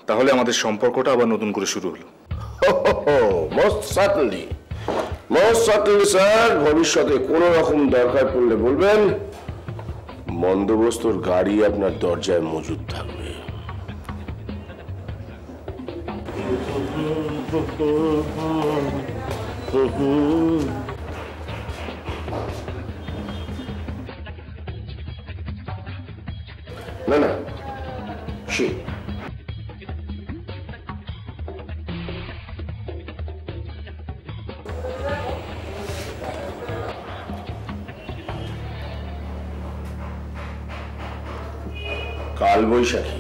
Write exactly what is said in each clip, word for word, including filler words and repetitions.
তাহলে আমাদের সম্পর্কটা আবার নতুন করে শুরু হলো। Most certainly most certainly sir, ভবিষ্যতে কোনো রকম দরকার পড়লে বলবেন, বন্দোবস্তর গাড়ি আপনার দরজায় মজুদ থাকবে। না না সে কাল বৈশাখী।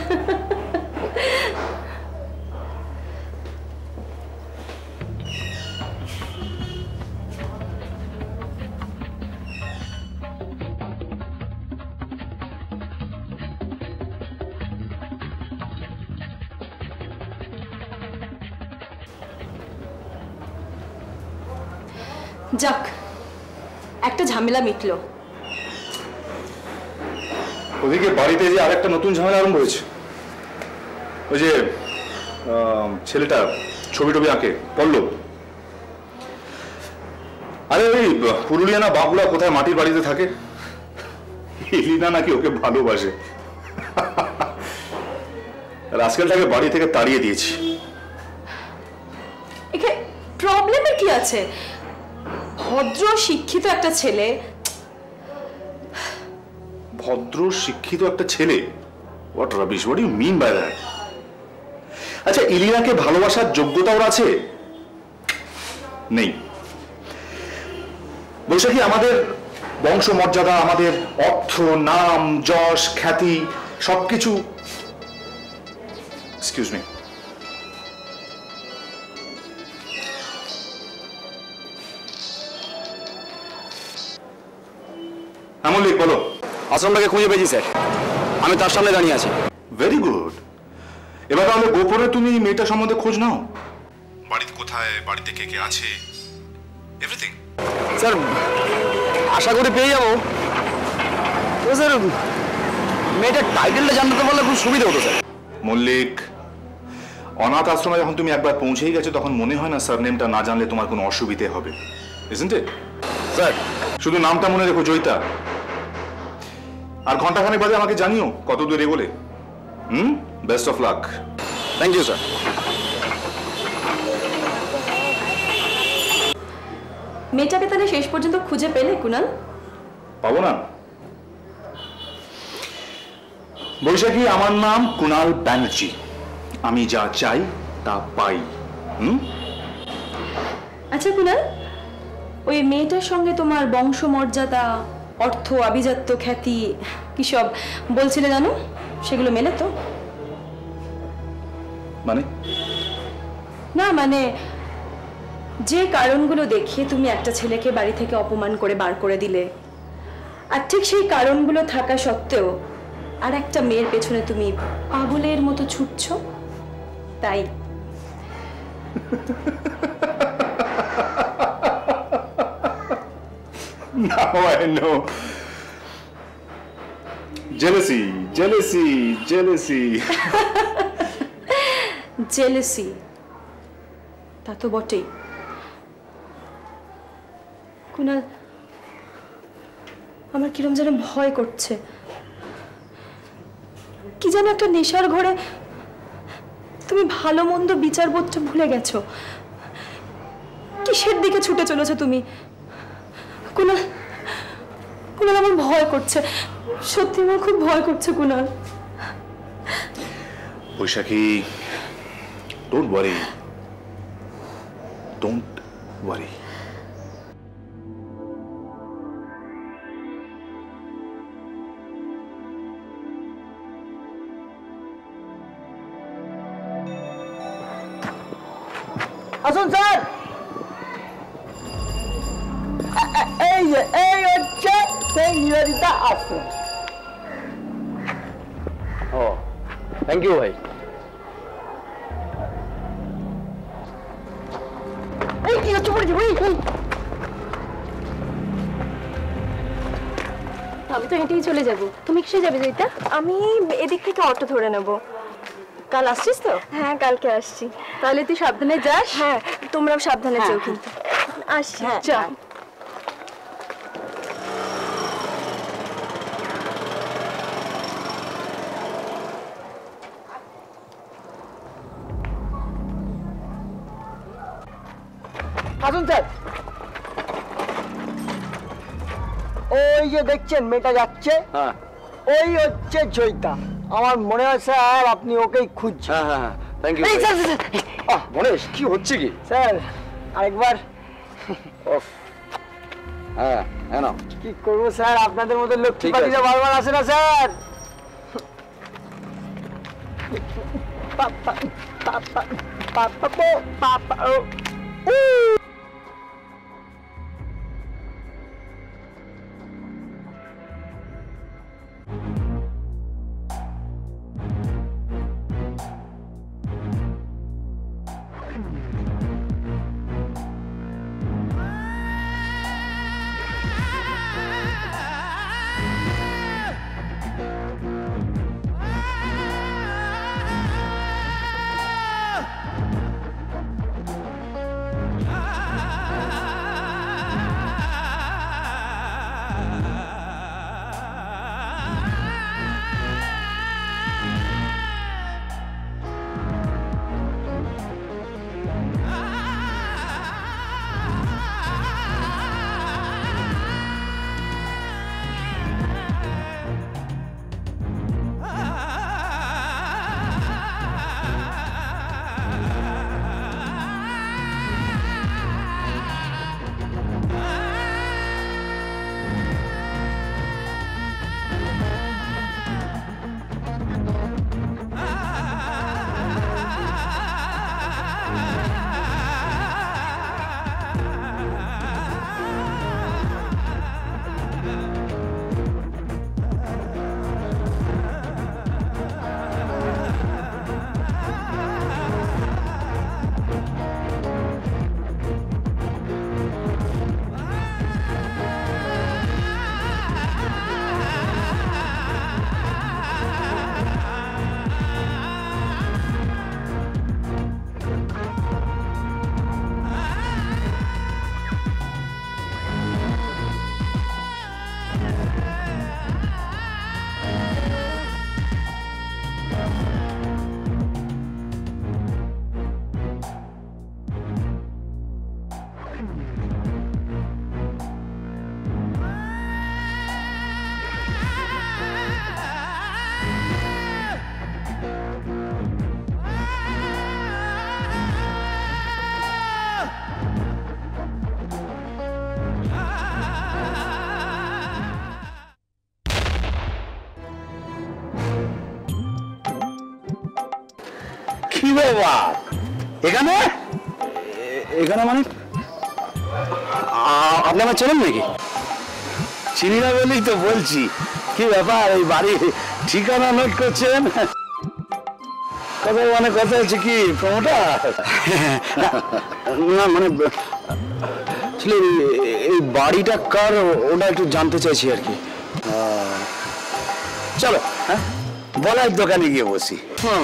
যাক, একটা ঝামেলা মিটলো। ওদিকে বাড়িতে যে আরেকটা নতুন ঝামেলা আরম্ভ হয়েছে। ওই যে ছেলেটা ছবি টবি আঁকে, পল্লব, আরে ওই পুরুলিয়া না বাঁকুড়া কোথায় মাটির বাড়িতে থাকে, এলিনা নাকি ওকে ভালোবাসে। রাস্কেলটাকে বাড়ি থেকে তাড়িয়ে দিয়েছি। এখানে প্রবলেমের কি আছে? ভদ্র শিক্ষিত একটা ছেলে। ভদ্র শিক্ষিত একটা ছেলে? What rubbish, what you mean by that? আচ্ছা, ইলিনাকে ভালোবাসার যোগ্যতা ওর আছে? নেই। বৈশাখী, আমাদের বংশমর্যাদা, আমাদের অর্থ, নাম, যশ, খ্যাতি সবকিছু, এক্সকিউজ মি, আমলিক বলো। আশ্রমটাকে খুঁজে পেয়েছি স্যার, আমি তার সামনে দাঁড়িয়ে আছি। Very good. এবার তাহলে গোপনে তুমি মেয়েটা সম্বন্ধে খোঁজ নাও। বাড়িতে কোথায়, বাড়িতে কে কে আছে, এভরিথিং। স্যার আশা করি পেয়ে যাবো। তো স্যার মেয়েটার টাইটেলটা জানতে পারলে খুব সুবিধা হতো স্যার। মল্লিক, অনাথ আশ্রমে যখন তুমি একবার পৌঁছেই গেছো তখন মনে হয় না সারনেমটা না জানলে তোমার কোনো অসুবিধে হবে, ইজন্ট ইট? স্যার শুধু নামটা মনে রেখো, জয়িতা। আর ঘন্টাখানেক বাদে আমাকে জানিও কত দূর এগোলে। Hmm, best of luck. Thank you sir. মেয়েটাকে তাহলে শেষ পর্যন্ত খুঁজে পেলে কুনাল? পাবো না বৈশাখী, আমার নাম কুনাল ব্যানার্জি। আমি যা চাই তা পাই। হুম। আচ্ছা কুনাল, ওই মেয়েটার সঙ্গে তোমার বংশমর্যাদা, অর্থ, আভিজাত্য, খ্যাতি কি সব বলছিলে জানো, সেগুলো মেলে তো? মানে? না মানে যে কারণগুলো দেখিয়ে তুমি একটা ছেলেকে বাড়ি থেকে অপমান করে বার করে দিলে, আর ঠিক সেই কারণগুলো থাকা সত্ত্বেও আর একটা মেয়ের পেছনে তুমি পাগলের মতো ছুটছ, তাই। Now I know. Jealousy, jealousy, jealousy. Jealousy, তা তো বটেই। কুনাল, আমার কিরম যেন ভয় করছে। কি যেন একটা নেশার ঘরে তুমি ভালো মন্দ বিচারবোধটা ভুলে গেছো। কিসের দিকে ছুটে চলেছো তুমি? কুনাল, কুনাল, আমার ভয় করছে, সত্যি আমার খুব ভয় করছে Kunal. Baishakhi, don't worry, don't worry. আসুন স্যার। এই যে এই হচ্ছে সেই নিবেদিতা আশ্রম। ও থ্যাংক ইউ ভাই। এই কি হচ্ছে পড়েছে ভাই? আমি তো হেঁটেই চলে যাব। তুমি কিসে যাবে জয়িতা? আমি এদিক থেকে অটো ধরে নেব। কাল আসছিস তো? হ্যাঁ কালকে আসছি। তাহলে তুই সাবধানে যাস। হ্যাঁ তোমরাও সাবধানে হ্যাঁ, যেও হ্যাঁ। কিন্তু। আসছি। হ্যাঁ, চল। হ্যাঁ। আসুন স্যার। ওই যে দেখছেন মেয়েটা যাচ্ছে, হ্যাঁ ওই হচ্ছে জয়িতা। আমার মনে হয় স্যার আপনি ওকেই খুঁজছেন। হ্যাঁ হ্যাঁ থ্যাংক ইউ এই স্যার, স্যার, আহ মনেশ কি হচ্ছে কি? স্যার আরেকবার। ওফ হ্যাঁ হ্যাঁ না কি করবো স্যার, আপনাদের মতো ঠিক লক্ষ্মীপাতিরা আছে। বারবার আসে না স্যার। পাপা পাপা পাপা পাপা ও কি ব্যাপার এখানে? এখানে মানে আ- আপনি আমার চেনেন নাকি? চিনি না বলেই তো বলছি। কি ব্যাপার এই বাড়ি ঠিকানা নোট করছেন? কথা মানে কথা হচ্ছে কি প্রমোটার? না মানে আসলে এই বাড়িটা কার ওটা একটু জানতে চাইছি আর কি। চলো হ্যাঁ বলার দোকানে গিয়ে বসি। হ্যাঁ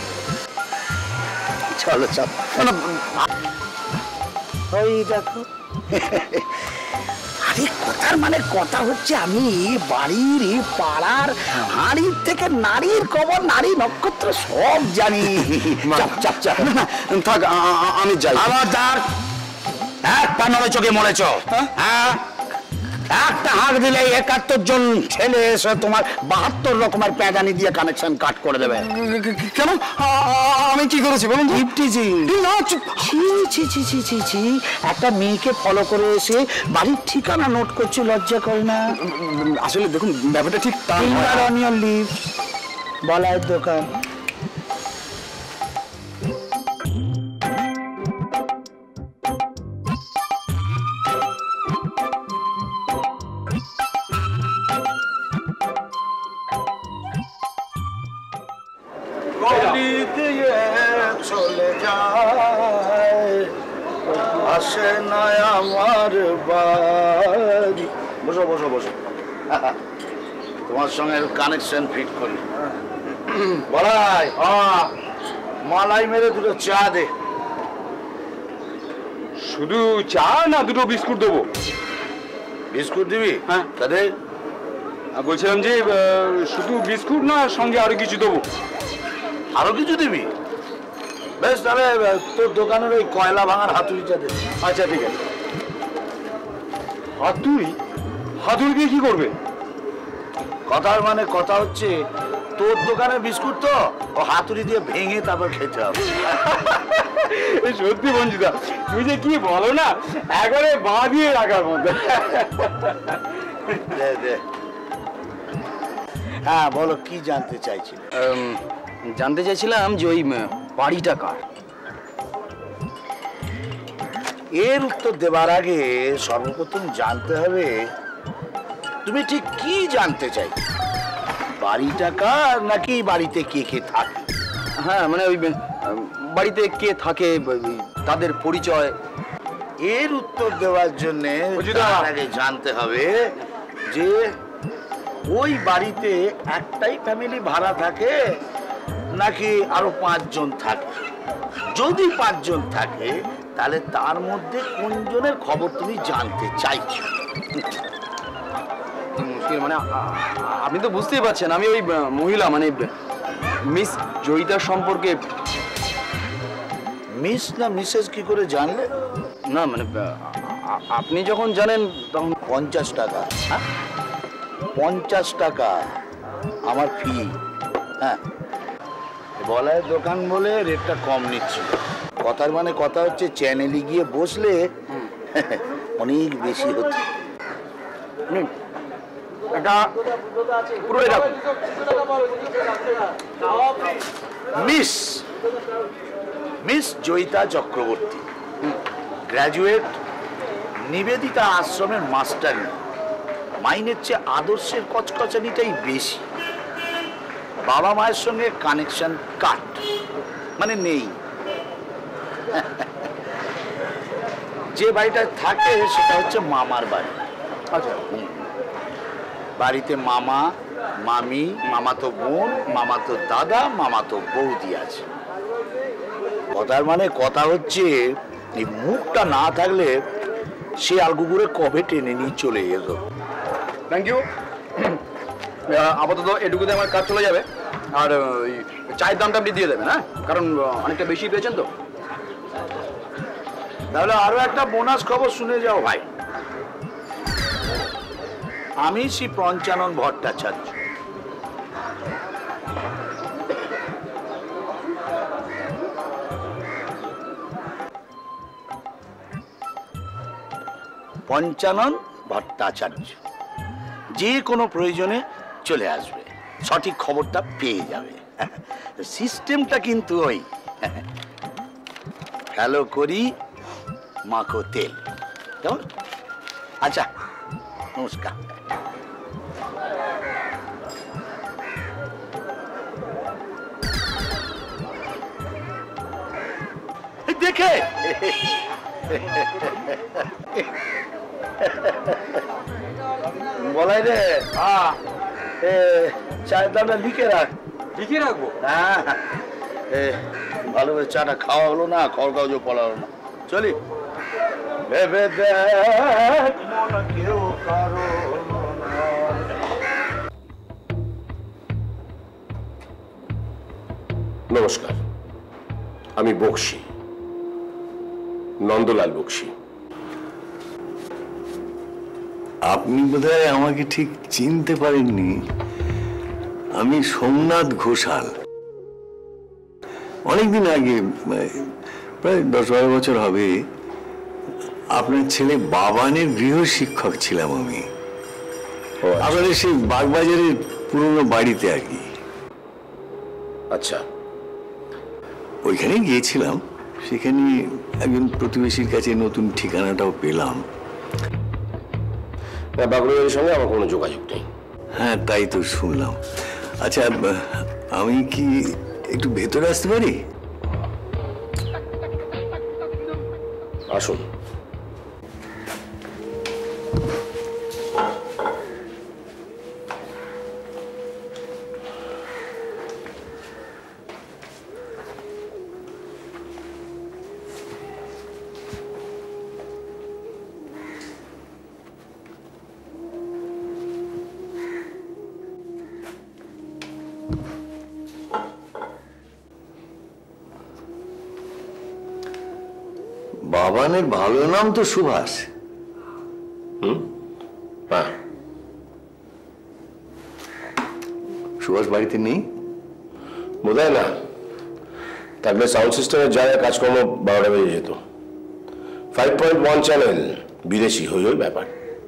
চলো চলো। ওই দেখো আরে কথার মানে কথা হচ্ছে আমি বাড়ির এই পাড়ার হাড়ির থেকে নারীর খবর নারী নক্ষত্র সব জানি। চাপ চাপ চাপ থাক আমি যাই। আমার দার এক পা নড়ে চোখে মরেছ। হ্যাঁ একটা হাঁক দিলে একাত্তর জন ছেলে এসে তোমার বাহাত্তর রকমের প্যাদানি দিয়ে কানেকশন কাট করে দেবে। কেন আমি কি করেছি বলুন? একটা মেয়েকে ফলো করে এসে বাড়ির ঠিকানা নোট করছে, লজ্জা করে না? আসলে দেখুন ব্যাপারটা ঠিক তা লিভ বলার দোকান। চলে যায় আসে না আমার বাড়ি। বসো বসো বসো, তোমার সঙ্গে কানেকশন ফিট করি। বলাই মালাই মেরে দুটো চা দে। শুধু চা না দুটো বিস্কুট দেবো? বিস্কুট দিবি? হ্যাঁ। তাদের বলছিলাম যে শুধু বিস্কুট না, সঙ্গে আরো কিছু দেবো। আরো কিছু দিবি? বেশ, তাহলে তোর দোকানের ওই কয়লা ভাঙার হাতুড়িটা দে। আচ্ছা ঠিক আছে। হাতুড়ি? হাতুড়ি দিয়ে কি করবে? কথার মানে কথা হচ্ছে তোর দোকানের বিস্কুট তো ও হাতুড়ি দিয়ে ভেঙে তারপর খেতে হবে। সত্যি বঞ্চিতা, তুমি যে কি বলো না, একবারে বাঁ দিয়ে রাখার মধ্যে। দে দে। হ্যাঁ বলো, কি জানতে চাইছিলে? জানতে চাইছিলাম যে ওই বাড়িটা কার। এর উত্তর দেবার আগে সর্বপ্রথম জানতে হবে তুমি ঠিক কি জানতে চাই, বাড়িটা কার নাকি বাড়িতে কে কে থাকে? হ্যাঁ মানে ওই বাড়িতে কে থাকে, তাদের পরিচয়। এর উত্তর দেওয়ার জন্য তার আগে জানতে হবে যে ওই বাড়িতে একটাই ফ্যামিলি ভাড়া থাকে নাকি আরো পাঁচজন থাকে। যদি পাঁচজন থাকে তাহলে তার মধ্যে কোনজনের খবর তুমি জানতে চাইছো? মানে আপনি তো বুঝতেই পারছেন আমি ওই মহিলা মানে মিস জয়িতার সম্পর্কে। মিস না মিসেস কি করে জানলে? না মানে আপনি যখন জানেন তখন। পঞ্চাশ টাকা? হ্যাঁ, পঞ্চাশ টাকা আমার ফি। হ্যাঁ, বলায় দোকান বলে রেটটা কম নিচ্ছিল। কথার মানে কথা হচ্ছে চ্যানেলে গিয়ে বসলে অনেক বেশি হচ্ছে। Miss miss Joyita Chakraborty, graduate, Nivedita আশ্রমের মাস্টারি। মাইনের চেয়ে আদর্শের কচকচানিটাই বেশি। বাবা মায়ের সঙ্গে কানেকশন কাট, মানে নেই। যে বাড়িটা থাকে সেটা হচ্ছে মামার বাড়ি। আচ্ছা, বাড়িতে মামা, মামি, মামাতো বোন, মামাতো দাদা, মামাতো বৌদি আছে। কথার মানে কথা হচ্ছে এই মুখটা না থাকলে সে আলগুগুরে কবে টেনে নিয়ে চলে যেত। Thank you. আপাতত এটুকুতে আমার কাজ চলে যাবে। আর ওই চায়ের দামটা আপনি দিয়ে দেবেন, হ্যাঁ, কারণ অনেকটা বেশি পেয়েছেন তো। তাহলে আরো একটা বোনাস খবর শুনে যাও ভাই। আমি শ্রী পঞ্চানন ভট্টাচার্য, পঞ্চানন ভট্টাচার্য যে কোনো প্রয়োজনে চলে আসবে, সঠিক খবরটা পেয়ে যাবে। সিস্টেমটা কিন্তু ওই হ্যালো করি মাখো তেল, কেমন? আচ্ছা, নমস্কার। দেখে বলাই রে, চায়ের দামটা লিখে রাখ। লিখে রাখবো? হ্যাঁ, ভালোভাবে চাটা খাওয়া হলো না, খড় কাগজও পড়া হলো না। চলি। ভেবে দেখ মন কেউ কারো। নমস্কার, আমি বক্সি, নন্দলাল বক্সি। আপনি বোধহয় আমাকে ঠিক চিনতে পারেননি। আমি সোমনাথ ঘোষাল। অনেকদিন আগে, প্রায় দশ বারো বছর হবে, আপনার ছেলে বাবানের গৃহ শিক্ষক ছিলাম আমি। আপনাদের সেই বাগবাজারের পুরনো বাড়িতে আর কি। আচ্ছা, ওইখানে গিয়েছিলাম। সেখানে একজন প্রতিবেশীর কাছে নতুন ঠিকানাটাও পেলাম। বাগবাজারের সঙ্গে আমার কোনো যোগাযোগ নেই। হ্যাঁ, তাই তো শুনলাম। আচ্ছা, আমি কি একটু ভেতরে আসতে পারি? আসুন। বাবানের ভালো নাম তো সুভাষ। হুম, হ্যাঁ। সুভাষ বাড়িতে নেই? বোধহয় না, থাকলে সাউন্ড সিস্টেমের জায়গায় কাজকর্ম বারোটা বেজে যেত। ফাইভ পয়েন্ট ওয়ান চ্যানেল, বিদেশি হই ওই ব্যাপার।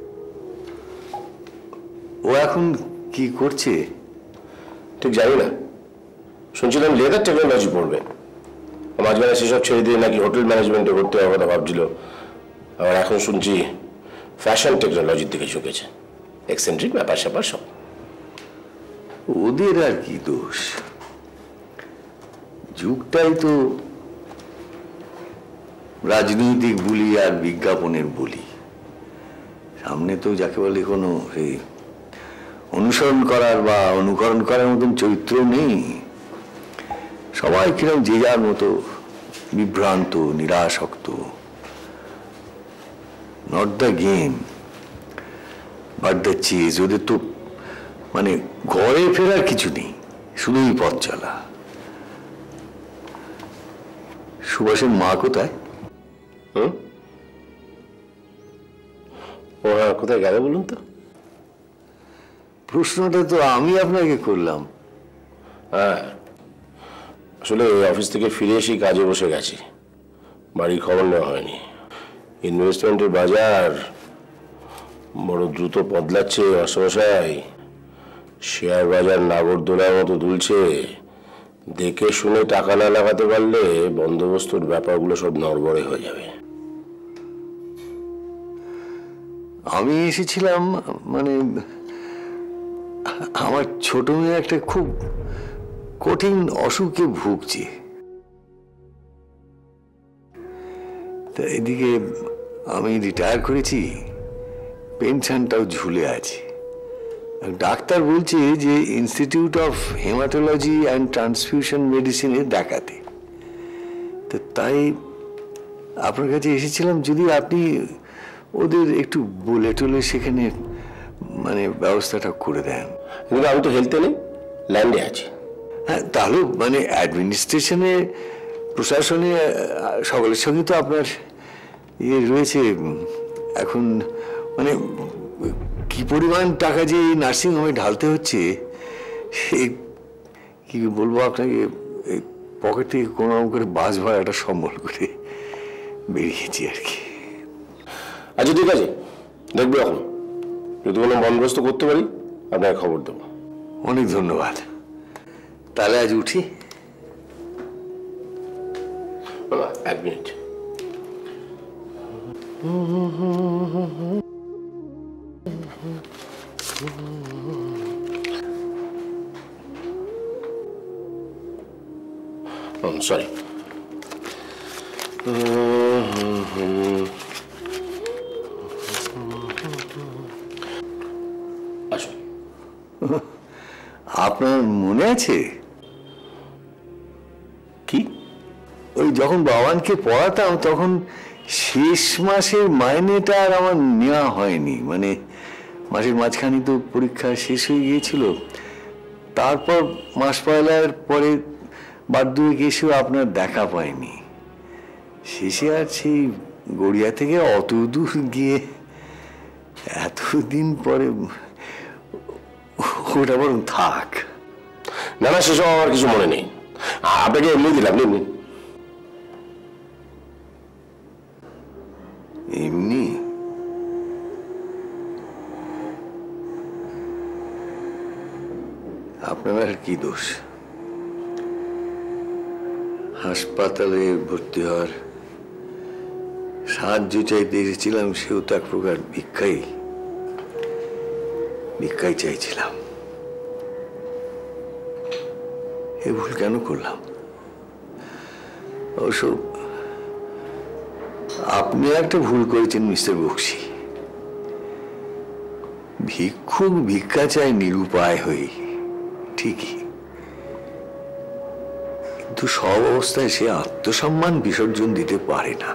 ও এখন কি করছে ঠিক জানি না, শুনছিলাম লেদার টেকনোলজি পড়বে। মাঝখানে সেসব ছেড়ে দিয়ে নাকি হোটেল ম্যানেজমেন্টে করতে হওয়ার কথা ভাবছিল, আবার এখন শুনছি ফ্যাশন টেকনোলজির দিকে ঝুঁকেছে। এক্সেন্ট্রিক ব্যাপার স্যাপার সব। ওদের আর কি দোষ, যুগটাই তো রাজনৈতিক বুলি আর বিজ্ঞাপনের বুলি। সামনে তো যাকে বলে কোনো সেই অনুসরণ করার বা অনুকরণ করার মতন চরিত্র নেই। সবাই কিরকম যে যার মতো বিভ্রান্ত, নিরাসক্ত। Not the game but the chase. ওদের তো মানে ঘরে ফেরার কিছু নেই, শুধুই পথ চলা। সুভাষের মা কোথায়? হুম, ওরা কোথায় গেল বলুন তো? প্রশ্নটা তো আমি আপনাকে করলাম। হ্যাঁ, আসলে অফিস থেকে ফিরে এসেই কাজে বসে গেছি, বাড়ির খবর নেওয়া হয়নি। ইনভেস্টমেন্টের বাজার বড় দ্রুত বদলাচ্ছে অসমশাই। শেয়ার বাজার নাগরদোলার মতো দুলছে। দেখে শুনে টাকা না লাগাতে পারলে বন্দোবস্তর ব্যাপারগুলো সব নড়বড়ে হয়ে যাবে। আমি এসেছিলাম মানে আমার ছোট মেয়ে একটা খুব কঠিন অসুখে ভুগছে, তা এদিকে আমি রিটায়ার করেছি, পেনশনটাও ঝুলে আছে। ডাক্তার বলছে যে institute of haematology and transfusion মেডিসিনে দেখাতে। তো তাই আপনার কাছে এসেছিলাম, যদি আপনি ওদের একটু বলে টলে সেখানে মানে ব্যবস্থাটা করে দেন। কিন্তু আমি তো হেলথে নেই, ল্যান্ডে আছি। হ্যাঁ, তাহলে মানে অ্যাডমিনিস্ট্রেশনে, প্রশাসনে সকলের সঙ্গে তো আপনার ইয়ে রয়েছে। এখন মানে কি পরিমাণ টাকা যে এই নার্সিংহোমে ঢালতে হচ্ছে সে কি বলবো আপনাকে, পকেট থেকে কোনো রকম করে বাস ভাড়াটা সম্বল করে বেরিয়েছি আর কি। আচ্ছা ঠিক আছে, দেখবো এখন যদি কোনো বন্দোবস্ত করতে পারি আপনাকে খবর দেবো। অনেক ধন্যবাদ। তাহলে আজ উঠি। এক মিনিট। সরি, আসুন। আপনার মনে আছে কি? ওই যখন বাবানকে পড়াতাম তখন শেষ মাসের মাইনেটা আর আমার নেওয়া হয়নি। মানে মাসের মাঝখানে তো পরীক্ষা শেষ হয়ে গিয়েছিল, তারপর মাস পয়লার পরে বাধ্য হয়ে গেছেও আপনার দেখা পাইনি। শেষে আর সেই গড়িয়া থেকে অত দূর গিয়ে এতদিন পরে ওটা বরং থাক। না না, সেসব আমার কিছু মনে নেই, আপনাকে এমনি দিলাম। এমনি এমনি আপনার আর কি দোষ? হাসপাতালে ভর্তি হওয়ার সাহায্য চাইতে এসেছিলাম, সেও তো এক প্রকার ভিক্ষাই ভিক্ষাই চাইছিলাম। এ ভুল কেন করলাম? অবশ্য আপনি একটা ভুল করেছেন মিস্টার বক্সি। ভিক্ষুক ভিক্ষা চায় নিরুপায় হয়ে, ঠিকই, কিন্তু সব অবস্থায় সে আত্মসম্মান বিসর্জন দিতে পারে না।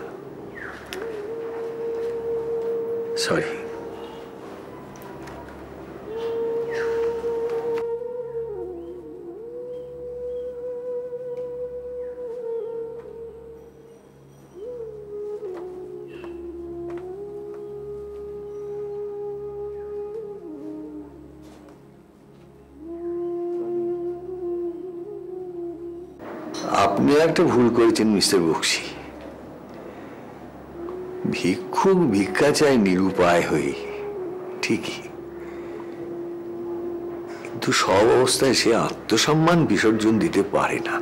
সরি। আপনি একটা ভুল করেছেন মিস্টার বক্সি। ভিক্ষুক ভিক্ষা চায় নিরুপায় হয়ে, ঠিকই, কিন্তু সব অবস্থায় সে আত্মসম্মান বিসর্জন দিতে পারে না।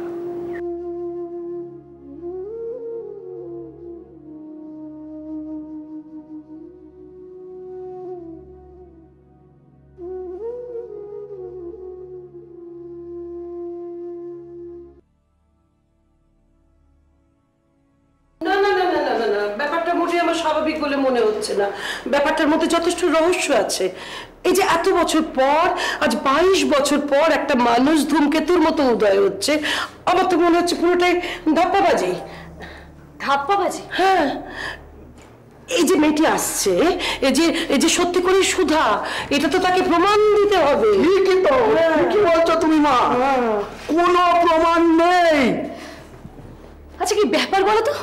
স্বাভাবিক বলে মনে হচ্ছে না, ব্যাপারটার মধ্যে যথেষ্ট রহস্য আছে। এই যে এত বছর পর, আজ বাইশ বছর পর একটা মানুষ ধূমকেতুর মতো উদয় হচ্ছে, আমার তো মনে হচ্ছে পুরোটাই ধাপ্পাবাজি। ধাপ্পাবাজি? হ্যাঁ, এই যে মেয়েটি আসছে, এই যে এই যে সত্যি করে সুধা, এটা তো তাকে প্রমাণ দিতে হবে। ঠিকই তো, কি বলছো তুমি মা? কোনো প্রমাণ নেই। আচ্ছা কি ব্যাপার বলো তো,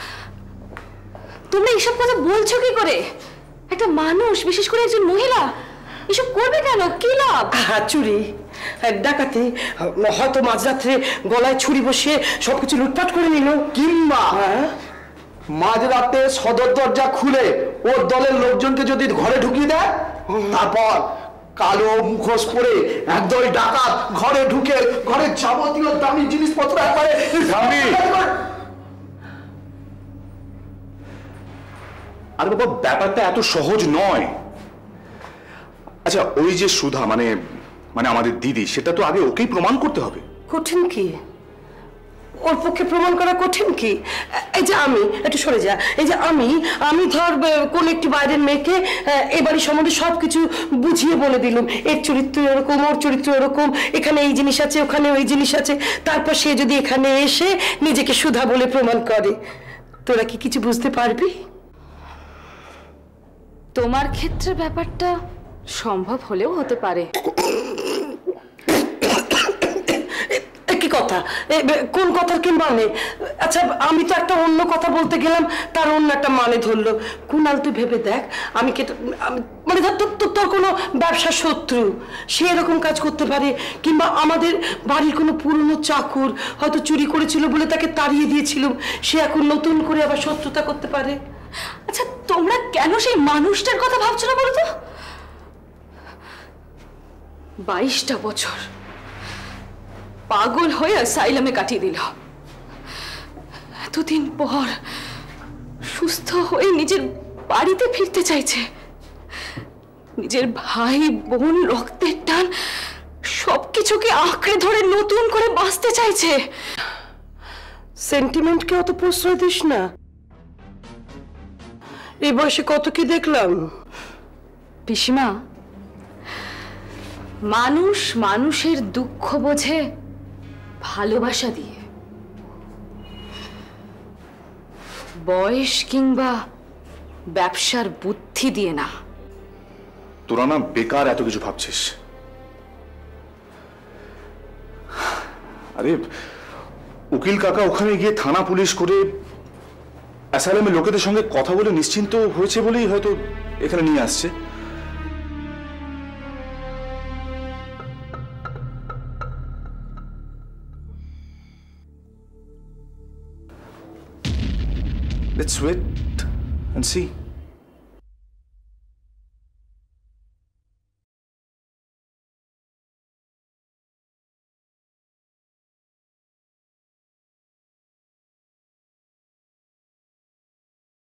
তোমরা এইসব কথা বলছো কি করে? একটা মানুষ, বিশেষ করে একজন মহিলা, এসব করবে কেন? কি লাভ? হ্যাঁ, চুরি, ডাকাতি, হয়তো মাঝরাত্রে গলায় ছুরি বসিয়ে সবকিছু লুটপাট করে নিল, কিংবা মাঝরাতে সদর দরজা খুলে ওর দলের লোকজনকে যদি ঘরে ঢুকিয়ে দেয়, তারপর কালো মুখোশ পরে একদল ডাকাত ঘরে ঢুকে ঘরের যাবতীয় দামি জিনিসপত্র একবারে। আরে বাবা, ব্যাপারটা এত সহজ নয়। আচ্ছা, ওই যে সুধা মানে মানে আমাদের দিদি, সেটা তো আগে ওকেই প্রমাণ করতে হবে। কঠিন কি? ওর পক্ষে প্রমাণ করা কঠিন কি? এই যে আমি, একটু সরে যা, এই যে আমি আমি ধর কোন একটি বাইরের মেয়েকে এ বাড়ির সম্বন্ধে সবকিছু বুঝিয়ে বলে দিলাম, এর চরিত্র এরকম, ওর চরিত্র এরকম, এখানে এই জিনিস আছে, ওখানে ওই জিনিস আছে, তারপর সে যদি এখানে এসে নিজেকে সুধা বলে প্রমাণ করে, তোরা কি কিছু বুঝতে পারবি? তোমার ক্ষেত্রে ব্যাপারটা সম্ভব হলেও হতে পারে। কি কথা? কোন কথার কি মানে? আচ্ছা, আমি তো একটা অন্য কথা বলতে গেলাম, তার অন্য একটা মানে ধরলো। কুনাল, তুই ভেবে দেখ, আমি কে মানে ধর তোর তোর কোনো ব্যবসার শত্রু, সে এরকম কাজ করতে পারে, কিংবা আমাদের বাড়ির কোনো পুরনো চাকর হয়তো চুরি করেছিল বলে তাকে তাড়িয়ে দিয়েছিলাম, সে এখন নতুন করে আবার শত্রুতা করতে পারে। আচ্ছা, তোমরা কেন সেই মানুষটার কথা ভাবছো না বলো তো? বাইশটা বছর পাগল হয়ে অ্যাসাইলামে কাটিয়ে দিল, এতদিন পর সুস্থ হয়ে নিজের বাড়িতে ফিরতে চাইছে, নিজের ভাই বোন রক্তের টান সবকিছুকে আঁকড়ে ধরে নতুন করে বাঁচতে চাইছে। সেন্টিমেন্টকে অত প্রশ্রয় দিস না, এই বয়সে কত কি দেখলাম। পিসিমা, মানুষ মানুষের দুঃখ বোঝে ভালোবাসা দিয়ে, বয়স কিংবা ব্যবসার বুদ্ধি দিয়ে না। তোরা না বেকার এত কিছু ভাবছিস। আরে উকিল কাকা ওখানে গিয়ে থানা পুলিশ করে অ্যাসাইলামের লোকেদের সঙ্গে কথা বলে নিশ্চিন্ত হয়েছে বলেই হয়তো এখানে নিয়ে আসছে। Let's wait and see.